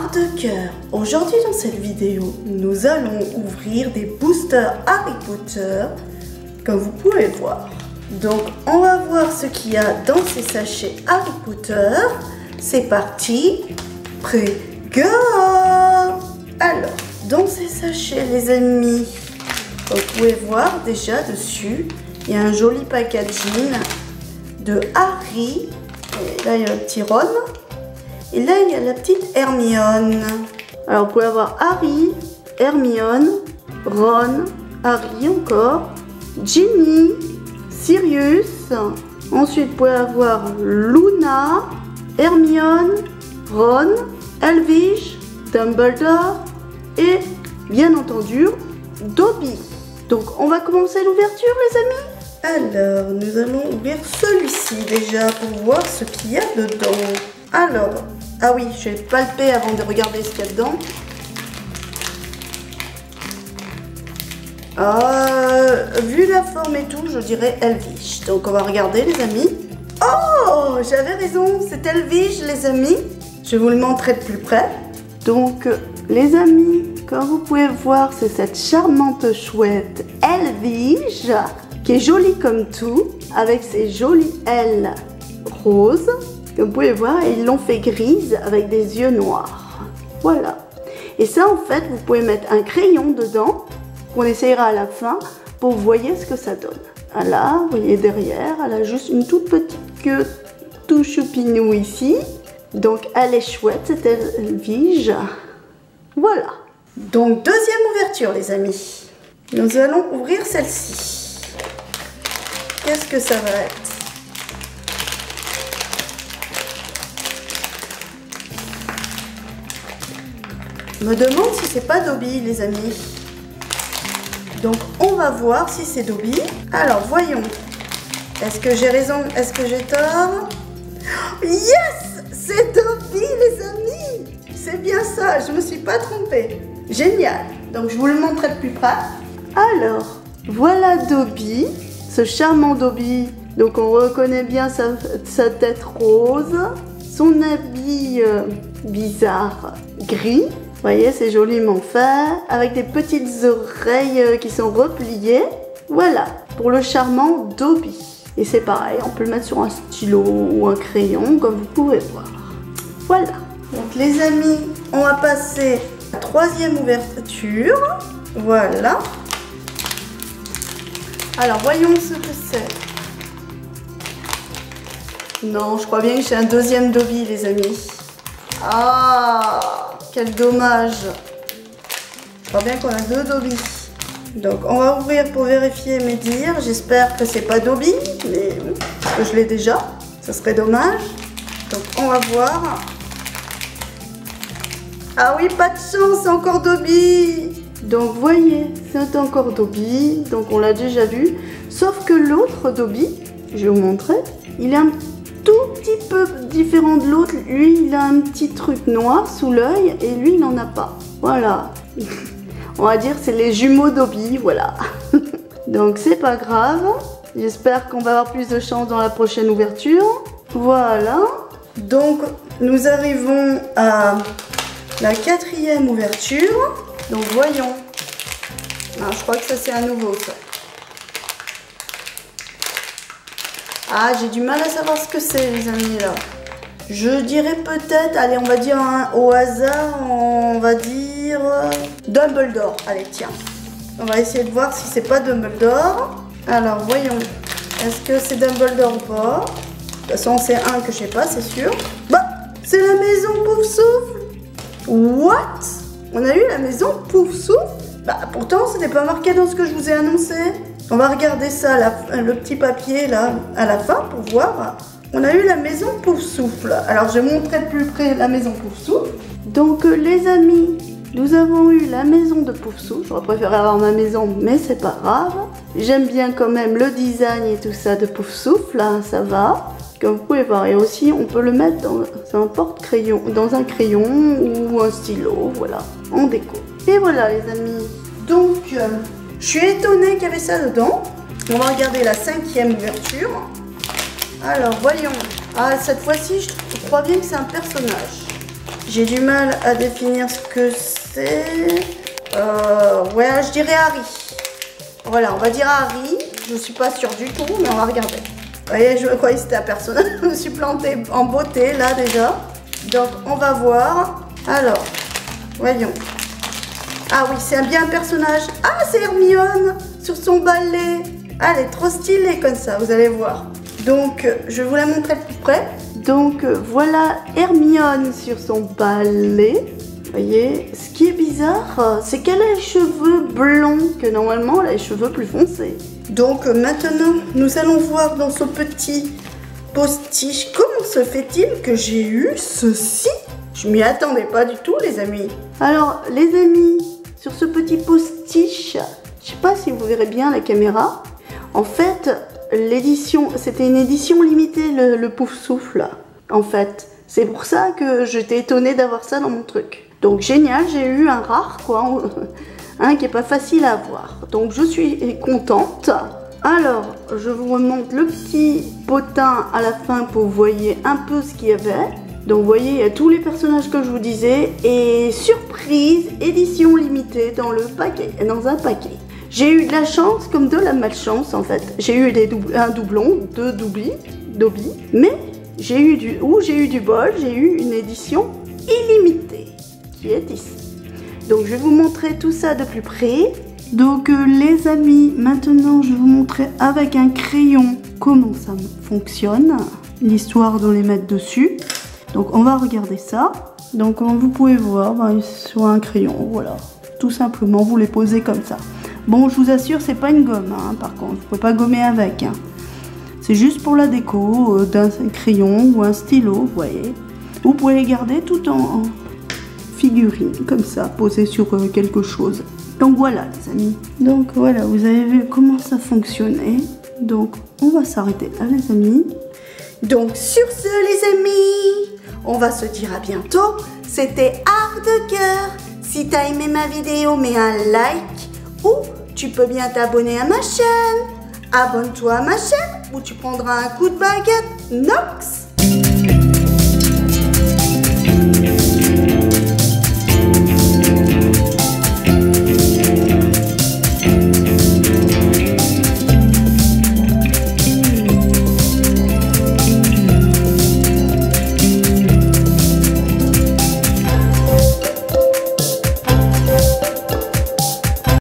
barre de cœur. Aujourd'hui dans cette vidéo, nous allons ouvrir des boosters Harry Potter, comme vous pouvez voir. Donc on va voir ce qu'il y a dans ces sachets Harry Potter. C'est parti, prêt, go! Alors, dans ces sachets les amis, vous pouvez voir déjà dessus, il y a un joli packaging de Harry. Et là il y a le petit Ron. Et là, il y a la petite Hermione. Alors, vous pouvez avoir Harry, Hermione, Ron, Harry encore, Ginny, Sirius. Ensuite, vous pouvez avoir Luna, Hermione, Ron, Elvish, Dumbledore et, bien entendu, Dobby. Donc, on va commencer l'ouverture, les amis. Alors, nous allons ouvrir celui-ci déjà pour voir ce qu'il y a dedans. Alors, ah oui, je vais palper avant de regarder ce qu'il y a dedans. Vu la forme et tout, je dirais Elvish. Donc on va regarder les amis. Oh, j'avais raison, c'est Elvish les amis. Je vais vous le montrer de plus près. Donc les amis, comme vous pouvez voir, c'est cette charmante chouette Elvish qui est jolie comme tout, avec ses jolies ailes roses. Comme vous pouvez voir, ils l'ont fait grise avec des yeux noirs. Voilà. Et ça, en fait, vous pouvez mettre un crayon dedans, qu'on essayera à la fin, pour vous voyez ce que ça donne. Voilà, vous voyez derrière, elle a juste une toute petite queue tout choupinou ici. Donc, elle est chouette, cette Elvish. Voilà. Donc, deuxième ouverture, les amis. Nous allons ouvrir celle-ci. Qu'est-ce que ça va être ? Je me demande si c'est pas Dobby, les amis. Donc, on va voir si c'est Dobby. Alors, voyons. Est-ce que j'ai raison? Est-ce que j'ai tort? Yes! C'est Dobby, les amis! C'est bien ça, je me suis pas trompée. Génial. Donc, je vous le montrerai de plus près. Alors, voilà Dobby, ce charmant Dobby. Donc, on reconnaît bien sa tête rose, son habit bizarre gris. Vous voyez, c'est joliment fait, avec des petites oreilles qui sont repliées. Voilà, pour le charmant Dobby. Et c'est pareil, on peut le mettre sur un stylo ou un crayon, comme vous pouvez voir. Voilà. Donc les amis, on va passer à la troisième ouverture. Voilà. Alors, voyons ce que c'est. Non, je crois bien que j'ai un deuxième Dobby, les amis. Ah! Quel dommage. Je crois bien qu'on a deux Dobby. Donc on va ouvrir pour vérifier mes dires. J'espère que c'est pas Dobby, mais parce que je l'ai déjà. Ça serait dommage. Donc on va voir. Ah oui, pas de chance, c'est encore Dobby. Donc voyez, c'est encore Dobby. Donc on l'a déjà vu. Sauf que l'autre Dobby, je vais vous montrer, il est un tout petit peu différent de l'autre. Lui, il a un petit truc noir sous l'œil et lui, il n'en a pas. Voilà. On va dire c'est les jumeaux Dobby, voilà. Donc, c'est pas grave. J'espère qu'on va avoir plus de chance dans la prochaine ouverture. Voilà. Donc, nous arrivons à la quatrième ouverture. Donc, voyons. Ah, je crois que ça, c'est à nouveau, ça. Ah, j'ai du mal à savoir ce que c'est, les amis, là. Je dirais peut-être, allez, on va dire au hasard, on va dire Dumbledore. Allez, tiens. On va essayer de voir si c'est pas Dumbledore. Alors, voyons. Est-ce que c'est Dumbledore ou pas? De toute façon, c'est un que je sais pas, c'est sûr. Bah, c'est la maison Poufsouffle. What? On a eu la maison Poufsouffle? Bah, pourtant, ce n'est pas marqué dans ce que je vous ai annoncé. On va regarder ça, le petit papier là, à la fin pour voir. On a eu la maison Poufsouffle. Alors, je vais montrer de plus près la maison Poufsouffle. Donc, les amis, nous avons eu la maison de Poufsouffle. J'aurais préféré avoir ma maison, mais c'est pas grave. J'aime bien quand même le design et tout ça de Poufsouffle. Là, ça va. Comme vous pouvez voir. Et aussi, on peut le mettre dans un porte-crayon, dans un crayon ou un stylo. Voilà, en déco. Et voilà, les amis. Donc, je suis étonnée qu'il y avait ça dedans. On va regarder la cinquième ouverture. Alors, voyons. Ah, cette fois-ci, je crois bien que c'est un personnage. J'ai du mal à définir ce que c'est. Ouais, je dirais Harry. Voilà, on va dire Harry. Je suis pas sûre du tout, mais on va regarder. Vous voyez, je croyais que c'était un personnage. Je me suis plantée en beauté, là, déjà. Donc, on va voir. Alors, voyons. Ah oui, c'est bien un personnage. Ah, c'est Hermione sur son balai. Ah, elle est trop stylée comme ça, vous allez voir. Donc, je vais vous la montrer de plus près. Donc, voilà Hermione sur son balai. Vous voyez, ce qui est bizarre, c'est qu'elle a les cheveux blonds, que normalement, elle a les cheveux plus foncés. Donc, maintenant, nous allons voir dans ce petit postiche, comment se fait-il que j'ai eu ceci? Je m'y attendais pas du tout, les amis. Alors, les amis, sur ce petit postiche, je sais pas si vous verrez bien la caméra. En fait, l'édition, c'était une édition limitée, le pouf souffle. En fait, c'est pour ça que j'étais étonnée d'avoir ça dans mon truc. Donc génial, j'ai eu un rare, quoi, un qui est pas facile à avoir. Donc je suis contente. Alors, je vous remonte le petit potin à la fin pour que vous voyez un peu ce qu'il y avait. Donc vous voyez, il y a tous les personnages que je vous disais. Et surprise, édition limitée dans le paquet, dans un paquet. J'ai eu de la chance comme de la malchance en fait. J'ai eu un doublon, deux Dobby, mais j'ai eu du bol, j'ai eu une édition illimitée qui est ici. Donc je vais vous montrer tout ça de plus près. Donc les amis, maintenant je vais vous montrer avec un crayon comment ça fonctionne, l'histoire de les mettre dessus. Donc on va regarder ça. Donc comme vous pouvez voir, sur un crayon, voilà, tout simplement vous les posez comme ça. Bon, je vous assure, c'est pas une gomme, hein, par contre, vous pouvez pas gommer avec. Hein. C'est juste pour la déco d'un crayon ou un stylo, vous voyez. Vous pouvez les garder tout en figurine, comme ça, posé sur quelque chose. Donc voilà, les amis. Donc voilà, vous avez vu comment ça fonctionnait. Donc, on va s'arrêter là, les amis. Donc sur ce, les amis, on va se dire à bientôt. C'était Art de Cœur. Si t'as aimé ma vidéo, mets un like. Ou tu peux bien t'abonner à ma chaîne. Abonne-toi à ma chaîne ou tu prendras un coup de baguette Nox.